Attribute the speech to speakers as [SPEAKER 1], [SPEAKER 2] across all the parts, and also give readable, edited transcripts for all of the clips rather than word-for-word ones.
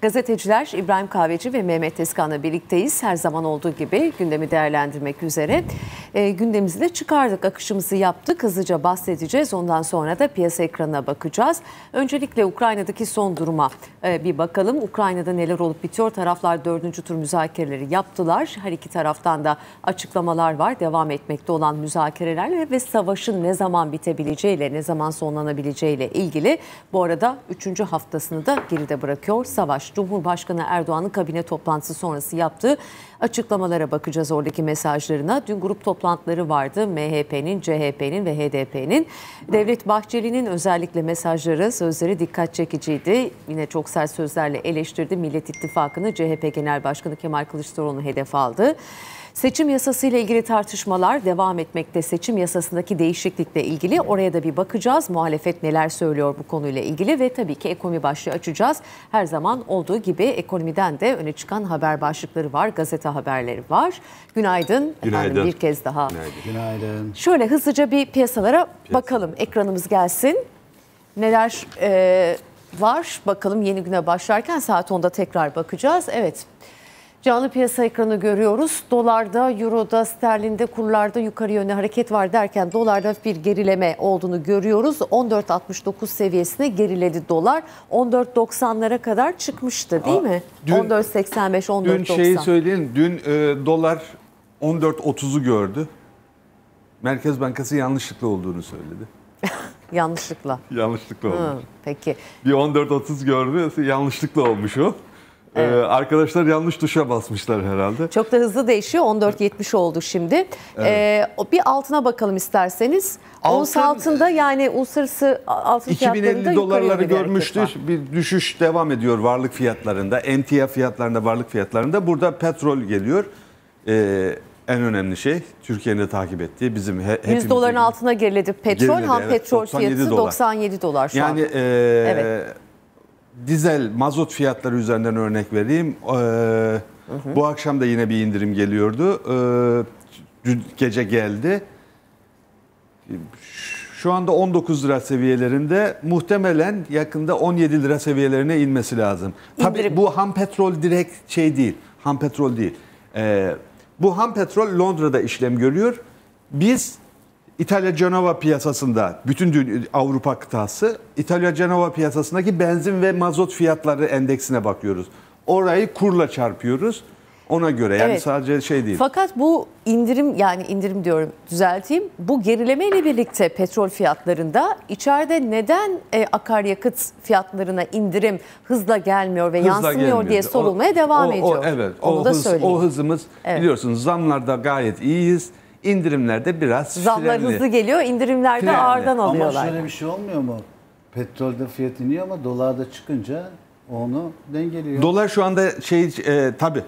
[SPEAKER 1] Gazeteciler İbrahim Kahveci ve Mehmet Tezkan'la birlikteyiz. Her zaman olduğu gibi gündemi değerlendirmek üzere. Gündemimizi de çıkardık, akışımızı yaptık. Hızlıca bahsedeceğiz. Ondan sonra da piyasa ekranına bakacağız. Öncelikle Ukrayna'daki son duruma bir bakalım. Ukrayna'da neler olup bitiyor? Taraflar 4. tur müzakereleri yaptılar. Her iki taraftan da açıklamalar var. Devam etmekte olan müzakerelerle ve savaşın ne zaman bitebileceğiyle, ne zaman sonlanabileceğiyle ilgili. Bu arada 3. haftasını da geride bırakıyor savaş. Cumhurbaşkanı Erdoğan'ın kabine toplantısı sonrası yaptığı açıklamalara bakacağız, oradaki mesajlarına. Dün grup toplantıları vardı. MHP'nin, CHP'nin ve HDP'nin. Devlet Bahçeli'nin özellikle mesajları, sözleri dikkat çekiciydi. Yine çok sert sözlerle eleştirdi. Millet İttifakı'nı, CHP Genel Başkanı Kemal Kılıçdaroğlu'nu hedef aldı. Seçim yasası ile ilgili tartışmalar devam etmekte. Seçim yasasındaki değişiklikle ilgili oraya da bir bakacağız. Muhalefet neler söylüyor bu konuyla ilgili ve tabii ki ekonomi başlığı açacağız. Her zaman olduğu gibi ekonomiden de öne çıkan haber başlıkları var, gazete haberleri var. Günaydın.
[SPEAKER 2] Günaydın.
[SPEAKER 1] Efendim, bir kez daha.
[SPEAKER 3] Günaydın.
[SPEAKER 1] Şöyle hızlıca bir piyasalara bakalım. Ekranımız gelsin. Neler var bakalım, yeni güne başlarken saat 10'da tekrar bakacağız. Evet. Canlı piyasa ekranı görüyoruz. Dolarda, euroda, sterlinde, kurlarda yukarı yönlü hareket var derken dolarda bir gerileme olduğunu görüyoruz. 14.69 seviyesine geriledi dolar. 14.90'lara kadar çıkmıştı değil mi? 14.85, 14.90.
[SPEAKER 2] Dün şeyi söyleyeyim. Dün dolar 14.30'u gördü. Merkez Bankası yanlışlıkla olduğunu söyledi.
[SPEAKER 1] Yanlışlıkla.
[SPEAKER 2] Yanlışlıkla olmuş.
[SPEAKER 1] Peki.
[SPEAKER 2] Bir 14.30 gördü. Yanlışlıkla olmuş o. Evet. Arkadaşlar yanlış tuşa basmışlar herhalde.
[SPEAKER 1] Çok da hızlı değişiyor. 14.70 oldu şimdi. Evet. Bir altına bakalım isterseniz. Ons altında, yani uluslararası altın fiyatlarında
[SPEAKER 2] 2050 dolarları görmüştü.
[SPEAKER 1] Bir
[SPEAKER 2] Bir düşüş devam ediyor varlık fiyatlarında. Emtia fiyatlarında, varlık fiyatlarında. Burada petrol geliyor. En önemli şey Türkiye'nin de takip ettiği, bizim hepimizin.
[SPEAKER 1] 100 doların altına geriledi petrol.
[SPEAKER 2] Geriledi,
[SPEAKER 1] ham
[SPEAKER 2] evet.
[SPEAKER 1] petrol fiyatı 97 dolar şu
[SPEAKER 2] yani,
[SPEAKER 1] an. Evet.
[SPEAKER 2] Dizel, mazot fiyatları üzerinden örnek vereyim. Bu akşam da yine bir indirim geliyordu. Dün gece geldi. Şu anda 19 lira seviyelerinde, muhtemelen yakında 17 lira seviyelerine inmesi lazım. Tabii bu ham petrol direkt şey değil. Ham petrol değil. Bu ham petrol Londra'da işlem görüyor. Biz İtalya Cenova piyasasında, bütün Avrupa kıtası, İtalya Cenova piyasasındaki benzin ve mazot fiyatları endeksine bakıyoruz. Orayı kurla çarpıyoruz. Ona göre, yani evet, sadece şey değil.
[SPEAKER 1] Fakat bu indirim, yani indirim diyorum, düzelteyim. Bu gerileme ile birlikte petrol fiyatlarında içeride neden akaryakıt fiyatlarına indirim hızla gelmiyor ve yansımıyor diye sorulmaya devam ediyor.
[SPEAKER 2] Evet,
[SPEAKER 1] o
[SPEAKER 2] hızımız, evet, biliyorsunuz zamlarda gayet iyiyiz. İndirimlerde biraz
[SPEAKER 1] zamlar
[SPEAKER 2] frenli.
[SPEAKER 1] Hızlı geliyor, indirimlerde ağırdan alıyorlar.
[SPEAKER 3] Ama şöyle bir şey olmuyor mu? Petrolde fiyat iniyor ama dolarda çıkınca onu dengeliyor.
[SPEAKER 2] Dolar şu anda tabii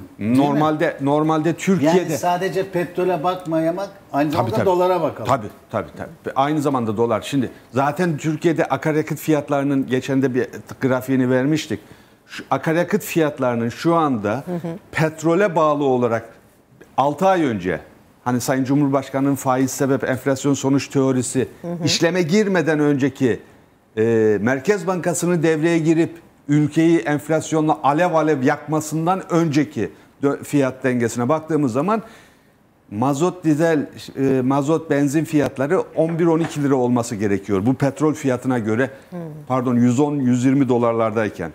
[SPEAKER 2] normalde Türkiye'de,
[SPEAKER 3] yani sadece petrole bakmayamak, aynı zamanda dolara bakalım.
[SPEAKER 2] Tabii. Aynı zamanda dolar. Şimdi zaten Türkiye'de akaryakıt fiyatlarının, geçen de bir grafiğini vermiştik. Şu akaryakıt fiyatlarının şu anda petrole bağlı olarak 6 ay önce, hani Sayın Cumhurbaşkanı'nın faiz sebep enflasyon sonuç teorisi işleme girmeden önceki Merkez Bankası'nın devreye girip ülkeyi enflasyonla alev alev yakmasından önceki fiyat dengesine baktığımız zaman mazot, dizel, mazot, benzin fiyatları 11-12 lira olması gerekiyor. Bu petrol fiyatına göre, pardon, 110-120 dolarlardayken.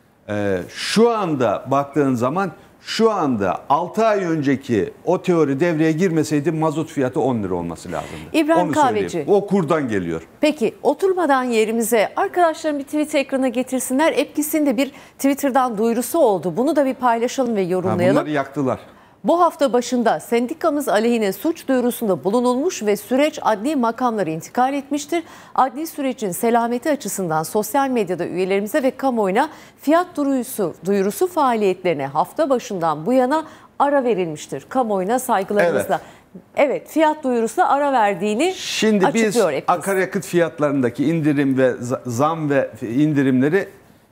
[SPEAKER 2] Şu anda baktığın zaman, şu anda 6 ay önceki o teori devreye girmeseydi mazot fiyatı 10 lira olması lazımdı.
[SPEAKER 1] İbrahim Kahveci.
[SPEAKER 2] O kurdan geliyor.
[SPEAKER 1] Peki, oturmadan yerimize arkadaşlarım bir tweet ekranına getirsinler. Epkis'in de bir Twitter'dan duyurusu oldu. Bunu da bir paylaşalım ve yorumlayalım.
[SPEAKER 2] Bunları yaktılar.
[SPEAKER 1] Bu hafta başında sendikamız aleyhine suç duyurusunda bulunulmuş ve süreç adli makamlara intikal etmiştir. Adli sürecin selameti açısından sosyal medyada üyelerimize ve kamuoyuna fiyat duyurusu faaliyetlerine hafta başından bu yana ara verilmiştir. Kamuoyuna saygılarımızla. Evet, fiyat duyurusuna ara verdiğini
[SPEAKER 2] şimdi
[SPEAKER 1] açıklıyor.
[SPEAKER 2] Biz akaryakıt fiyatlarındaki indirim ve zam ve indirimleri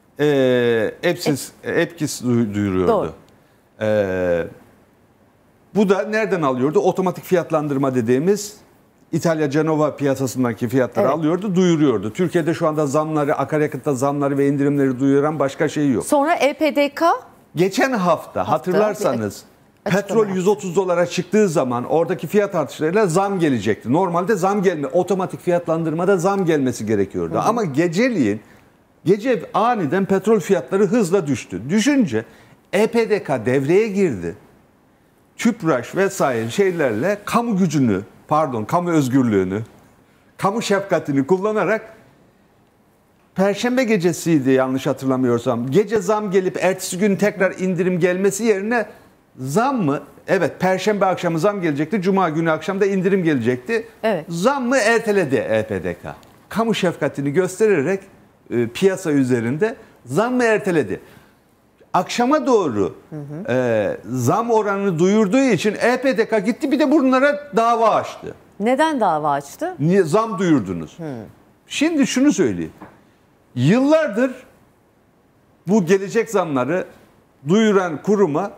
[SPEAKER 2] Epkis duyuruyordu. Doğru. Bu da nereden alıyordu? Otomatik fiyatlandırma dediğimiz İtalya Cenova piyasasındaki fiyatları alıyordu, duyuruyordu. Türkiye'de şu anda zamları, akaryakıtta zamları ve indirimleri duyuran başka şey yok.
[SPEAKER 1] Sonra EPDK?
[SPEAKER 2] Geçen hafta hatırlarsanız petrol 130 dolara çıktığı zaman oradaki fiyat artışlarıyla zam gelecekti. Normalde zam otomatik fiyatlandırmada zam gelmesi gerekiyordu. Ama gece aniden petrol fiyatları hızla düştü. Düşünce EPDK devreye girdi. TÜPRAŞ vesaire şeylerle kamu özgürlüğünü, kamu şefkatini kullanarak Perşembe gecesiydi yanlış hatırlamıyorsam. Gece zam gelip ertesi gün tekrar indirim gelmesi yerine zam mı? Evet, Perşembe akşamı zam gelecekti. Cuma günü akşam da indirim gelecekti.
[SPEAKER 1] Evet.
[SPEAKER 2] Zam mı erteledi EPDK. Kamu şefkatini göstererek piyasa üzerinde zam mı erteledi. Akşama doğru zam oranını duyurduğu için EPDK gitti bir de bunlara dava açtı.
[SPEAKER 1] Neden dava açtı?
[SPEAKER 2] Niye zam duyurdunuz? Şimdi şunu söyleyeyim. Yıllardır bu gelecek zamları duyuran kuruma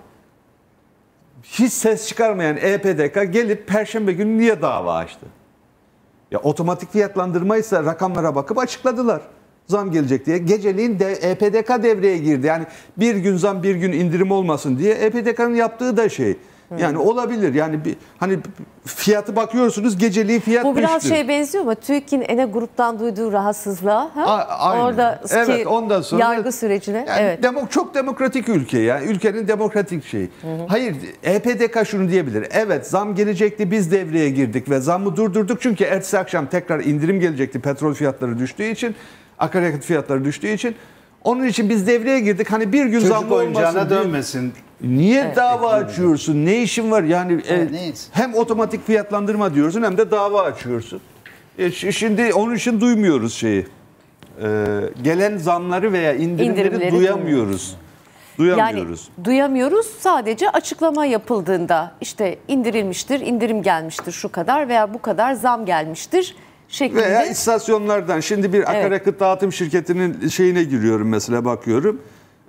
[SPEAKER 2] hiç ses çıkarmayan EPDK gelip Perşembe günü niye dava açtı? Ya otomatik fiyatlandırmaysa rakamlara bakıp açıkladılar. Zam gelecek diye. Geceliğin de EPDK devreye girdi. Yani bir gün zam bir gün indirim olmasın diye EPDK'nın yaptığı da şey. Yani olabilir. Yani hani fiyatı bakıyorsunuz geceliği fiyat düştü.
[SPEAKER 1] Bu biraz benziyor mu? TÜİK'in ENE gruptan duyduğu rahatsızlığa.
[SPEAKER 2] Aynen.
[SPEAKER 1] Oradaki
[SPEAKER 2] ondan sonra
[SPEAKER 1] yargı sürecine.
[SPEAKER 2] Yani çok demokratik ülke ya. Ülkenin demokratik şeyi. Hayır, EPDK şunu diyebilir. Evet, zam gelecekti, biz devreye girdik ve zammı durdurduk. Çünkü ertesi akşam tekrar indirim gelecekti. Petrol fiyatları düştüğü için, akaryakıt fiyatları düştüğü için. Onun için biz devreye girdik. Hani bir gün zam olmasın.
[SPEAKER 3] Dönmesin.
[SPEAKER 2] Niye dava açıyorsun? Ne işin var? Yani hem otomatik fiyatlandırma diyorsun hem de dava açıyorsun. Şimdi onun için duymuyoruz şeyi. Gelen zamları veya indirimleri duyamıyoruz.
[SPEAKER 1] Yani duyamıyoruz. Sadece açıklama yapıldığında işte indirilmiştir, indirim gelmiştir şu kadar veya bu kadar zam gelmiştir şeklinde.
[SPEAKER 2] Veya istasyonlardan. Şimdi bir akaryakıt dağıtım şirketinin şeyine giriyorum mesela, bakıyorum.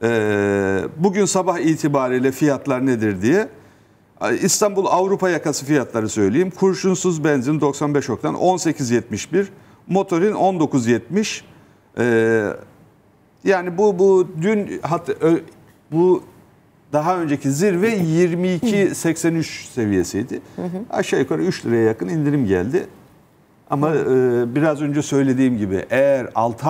[SPEAKER 2] Bugün sabah itibariyle fiyatlar nedir diye. İstanbul Avrupa yakası fiyatları söyleyeyim. Kurşunsuz benzin 95 oktan 18.71, motorin 19.70. Yani bu dün bu daha önceki zirve 22.83 seviyesiydi. Aşağı yukarı 3 liraya yakın indirim geldi. Ama biraz önce söylediğim gibi eğer 6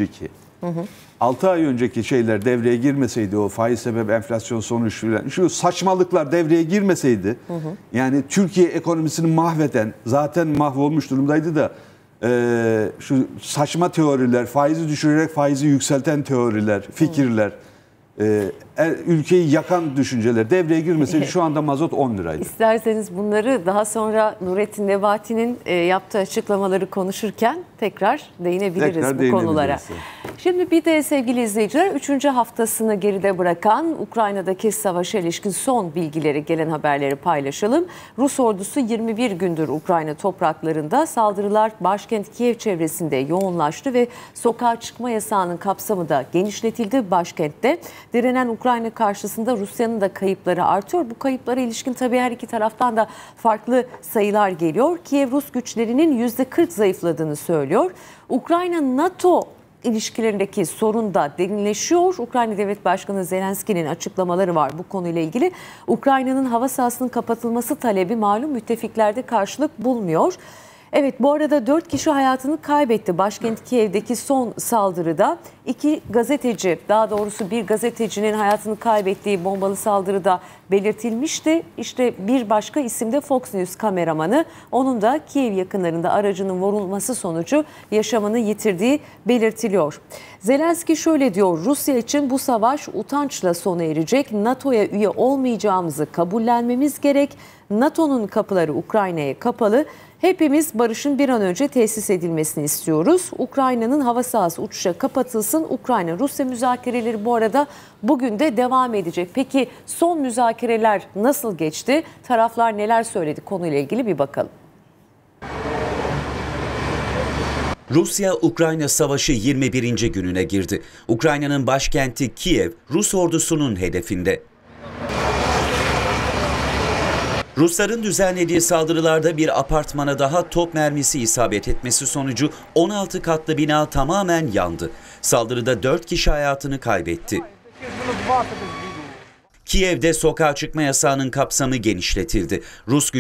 [SPEAKER 2] ay önceki şeyler devreye girmeseydi, o faiz sebep enflasyon sonuç filan, şu saçmalıklar devreye girmeseydi, yani Türkiye ekonomisini mahveden, zaten mahvolmuş durumdaydı da şu saçma teoriler, faizi düşürerek faizi yükselten teoriler, fikirler, ülkeyi yakan düşünceler devreye girmeseydi şu anda mazot 10 liraydı.
[SPEAKER 1] İsterseniz bunları daha sonra Nurettin Nebati'nin yaptığı açıklamaları konuşurken tekrar değinebiliriz bu konulara. Şimdi bir de sevgili izleyiciler, 3. haftasını geride bırakan Ukrayna'daki savaşa ilişkin son bilgileri, gelen haberleri paylaşalım. Rus ordusu 21 gündür Ukrayna topraklarında, saldırılar başkent Kiev çevresinde yoğunlaştı ve sokağa çıkma yasağının kapsamı da genişletildi başkentte. Direnen Ukrayna karşısında Rusya'nın da kayıpları artıyor. Bu kayıplara ilişkin tabii her iki taraftan da farklı sayılar geliyor. Kiev Rus güçlerinin %40 zayıfladığını söylüyor. Ukrayna-NATO ilişkilerindeki sorun da derinleşiyor. Ukrayna Devlet Başkanı Zelenski'nin açıklamaları var bu konuyla ilgili. Ukrayna'nın hava sahasının kapatılması talebi malum müttefiklerde karşılık bulmuyor. Evet, bu arada 4 kişi hayatını kaybetti başkent Kiev'deki son saldırıda. 2 gazeteci, daha doğrusu bir gazetecinin hayatını kaybettiği bombalı saldırıda belirtilmişti. İşte bir başka isim de Fox News kameramanı. Onun da Kiev yakınlarında aracının vurulması sonucu yaşamını yitirdiği belirtiliyor. Zelenski şöyle diyor: Rusya için bu savaş utançla sona erecek. NATO'ya üye olmayacağımızı kabullenmemiz gerek. NATO'nun kapıları Ukrayna'ya kapalı. Hepimiz barışın bir an önce tesis edilmesini istiyoruz. Ukrayna'nın hava sahası uçuşa kapatılsın. Ukrayna-Rusya müzakereleri bu arada bugün de devam edecek. Peki son müzakereler nasıl geçti? Taraflar neler söyledi? Konuyla ilgili bir bakalım.
[SPEAKER 4] Rusya-Ukrayna savaşı 21. gününe girdi. Ukrayna'nın başkenti Kiev, Rus ordusunun hedefinde. Rusların düzenlediği saldırılarda bir apartmana daha top mermisi isabet etmesi sonucu 16 katlı bina tamamen yandı. Saldırıda 4 kişi hayatını kaybetti. Kiev'de sokağa çıkma yasağının kapsamı genişletildi. Rus